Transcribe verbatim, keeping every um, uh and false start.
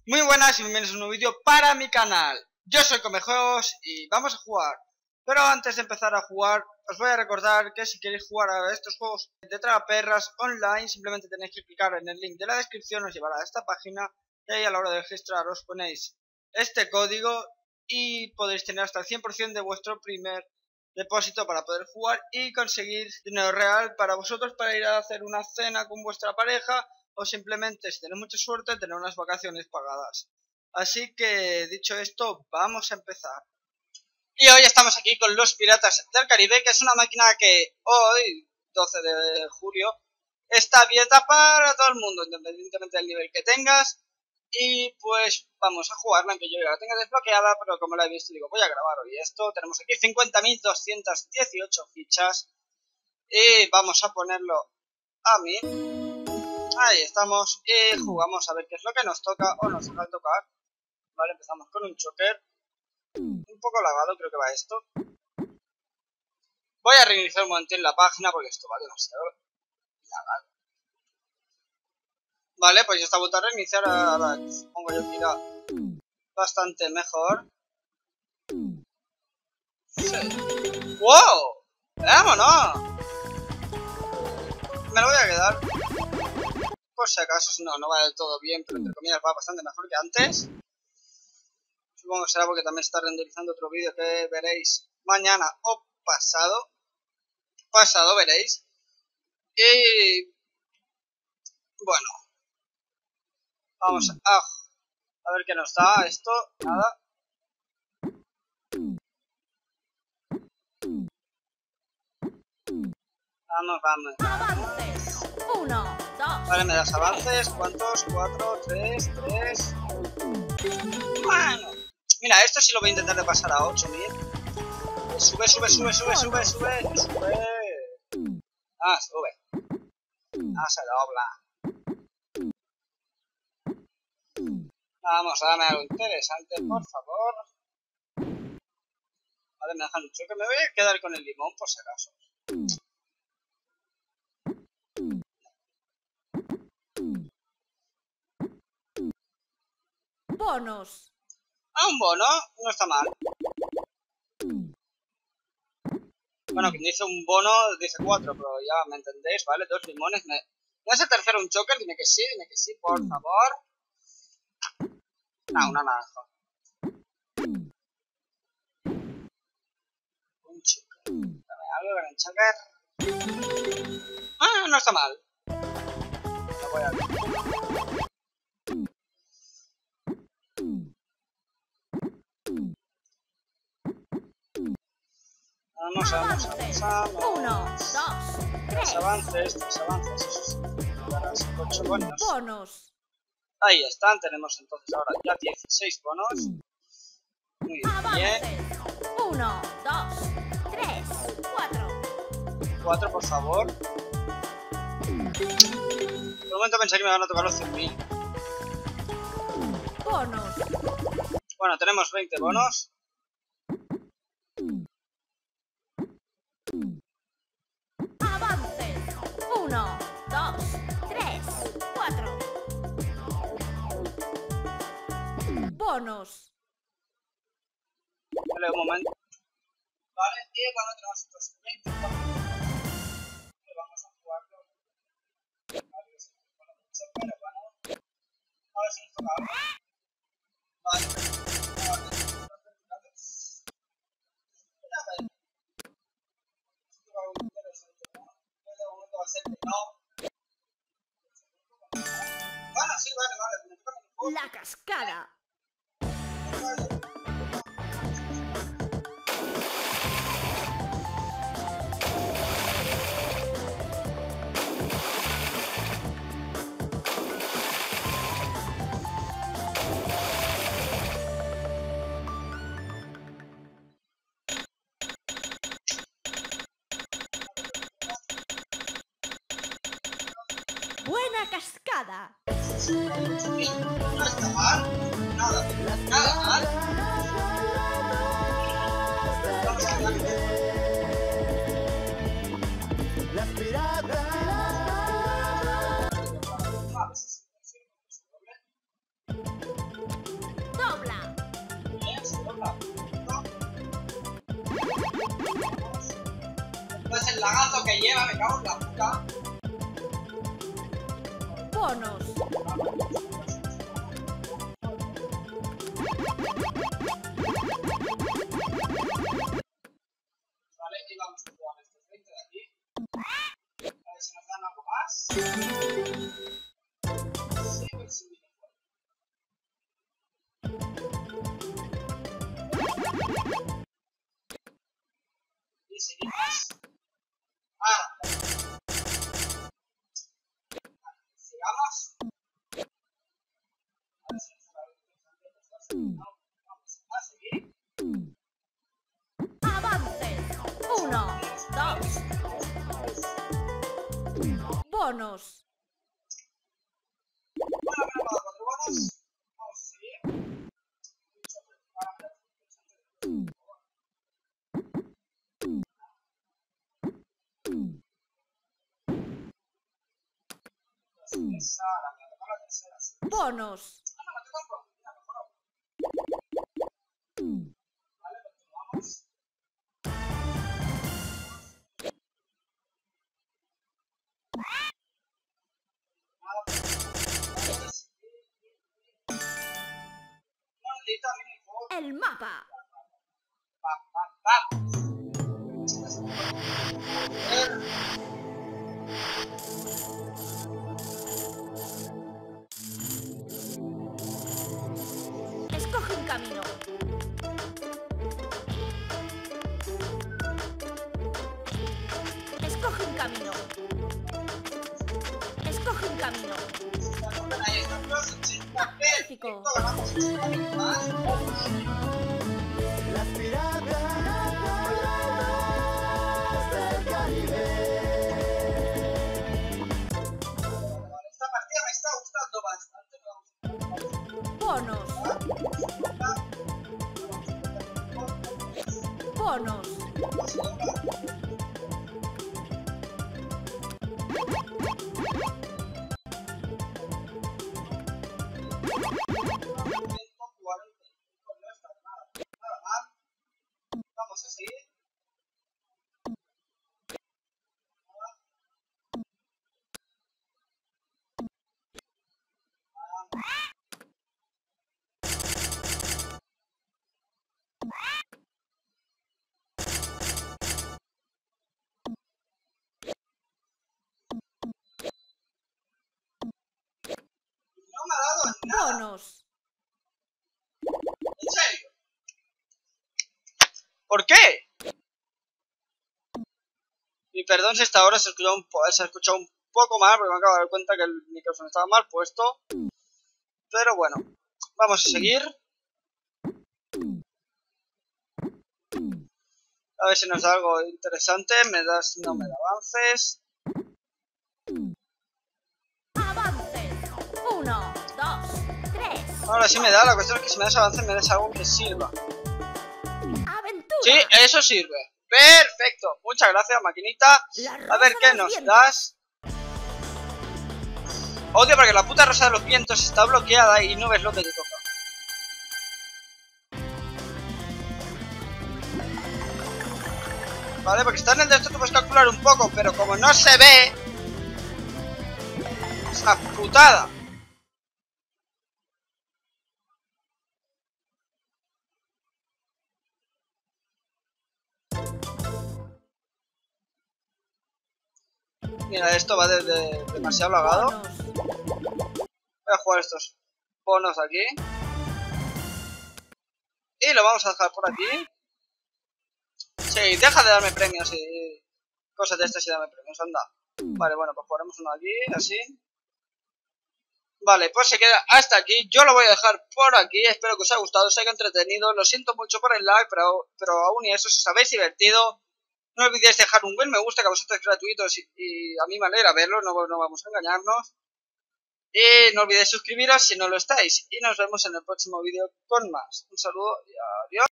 Muy buenas y bienvenidos a un nuevo vídeo para mi canal. Yo soy Comejuegos y vamos a jugar. Pero antes de empezar a jugar, os voy a recordar que si queréis jugar a estos juegos de tragaperras online, simplemente tenéis que clicar en el link de la descripción, os llevará a esta página y ahí a la hora de registraros ponéis este código y podéis tener hasta el cien por cien de vuestro primer depósito para poder jugar y conseguir dinero real para vosotros para ir a hacer una cena con vuestra pareja o simplemente, si tenéis mucha suerte, tener unas vacaciones pagadas. Así que, dicho esto, vamos a empezar. Y hoy estamos aquí con los Piratas del Caribe, que es una máquina que hoy, doce de julio, está abierta para todo el mundo, independientemente del nivel que tengas. Y pues vamos a jugarla, aunque yo ya la tenga desbloqueada, pero como la he visto, digo, voy a grabar hoy esto. Tenemos aquí cincuenta mil doscientas dieciocho fichas. Y vamos a ponerlo a mí. Ahí estamos y jugamos a ver qué es lo que nos toca o nos toca tocar. Vale, empezamos con un choker. Un poco lagado creo que va esto. Voy a reiniciar un momentín la página porque esto va demasiado lagado. Vale, pues ya está vuelto a reiniciar. Ahora supongo yo que irá bastante mejor. Sí. ¡Wow! ¡Vámonos! Me lo voy a quedar. Por si acaso, no, no va del todo bien, pero entre comillas va bastante mejor que antes. Supongo que será porque también está renderizando otro vídeo que veréis mañana o pasado. Pasado veréis. Y bueno, vamos a, a ver qué nos da esto. Nada. Vamos, vamos. Avances. Uno, dos. Vale, me das avances. ¿Cuántos? Cuatro, tres, tres. Bueno. Mira, esto sí lo voy a intentar de pasar a ocho mil. Sube, sube, sube, sube, sube, sube. Sube. Ah, sube. Ah, se dobla. Vamos, dame algo interesante, por favor. Vale, me dejan un choque. Me voy a quedar con el limón, por si acaso. Bonos. Ah, un bono. No está mal. Bueno, quien dice un bono dice cuatro, pero ya me entendéis, ¿vale? Dos limones. ¿Me, ¿Me das el tercero un choker? Dime que sí, dime que sí, por favor. No, una naranja. Un choker. Dame algo con el choker. Ah, no está mal. Lo voy a ver. Vamos, vamos, vamos, vamos. Uno, dos, Tres tres. avances, tres avances, eso sí. Ahora sí, ocho bonos. Bonos. Ahí están, tenemos entonces ahora ya dieciséis bonos. Muy bien. Avances. Uno, dos, tres, cuatro. cuatro, por favor. Por un momento pensé que me van a tocar los cien mil. Bonos. Bueno, tenemos veinte bonos. Avances. Uno, dos, tres, cuatro. Bonos. Vale, un momento. Vale, y bueno, tenemos estos veinte bonos. Que vamos a jugarlo. Vale, que se nos pone mucho, pero bueno. A ver si nos toca algo. Vale. Vale. A ver. Si toca algo interesante, ¿no? De momento va a ser que no. Bueno, sí, vale, vale. Me toca un poco. La cascada. Buena cascada. No está mal. Nada, nada mal. Vamos a ver. Las piratas. A ver si se consigue. el lagazo que lleva, me cago en la puta. Bonos. Vale, y vamos a jugar este frente de aquí. A ver si nos dan algo más. Sí, pues sí. Y seguimos. Ahora. Sigamos. A ver si nos da algo interesante. No, vamos a seguir. Avances. Uno, dos. Bonos. Bueno, me han dado cuatro bonos. Vamos a seguir. Esa, la que toca la tercera. Sí. Bonos. Ah, no, me toca un mira, mejor. Vale, continuamos. Nada, pues. Maldita minijuego. El mapa. Pa, pa, pa. Ver. Escoge un camino. Escoge un camino. Escoge un camino. Ahí está, pero sí, Magnífico. ganamos un más. Las piratas del Caribe. Esta partida me está gustando bastante. Me Bonos. Bonos. Vamos a seguir. No me ha dado nada. Bonos. ¿En serio? ¿Por qué? Y perdón si hasta ahora se ha escuchado un, po se ha escuchado un poco mal, porque me acabo de dar cuenta que el micrófono estaba mal puesto. Pero bueno, vamos a seguir. A ver si nos da algo interesante. Me das, no me da avances. Avances. Uno, dos, tres. Ahora sí me da, la cuestión es que si me das avances me das algo que sirva. Aventura. Sí, eso sirve. Perfecto. Muchas gracias, maquinita. La A rosa ver, de ¿qué los nos vientos. das? Odio porque la puta rosa de los vientos está bloqueada y no ves lo que te toca. Vale, porque está en el de esto, tú puedes calcular un poco, pero como no se ve, es una putada. Mira, esto va de, de, demasiado lagado. Bonos. Voy a jugar estos bonos aquí. Y lo vamos a dejar por aquí. Sí, deja de darme premios y cosas de estas y dame premios, anda. Vale, bueno, pues jugaremos uno aquí, así. Vale, pues se queda hasta aquí. Yo lo voy a dejar por aquí. Espero que os haya gustado, os haya entretenido. Lo siento mucho por el lag, pero, pero aún y eso, si os habéis divertido, no olvidéis dejar un buen me gusta, que a vosotros es gratuito y, y a mí me alegra verlo, no, no vamos a engañarnos. Y no olvidéis suscribiros si no lo estáis. Y nos vemos en el próximo vídeo con más. Un saludo y adiós.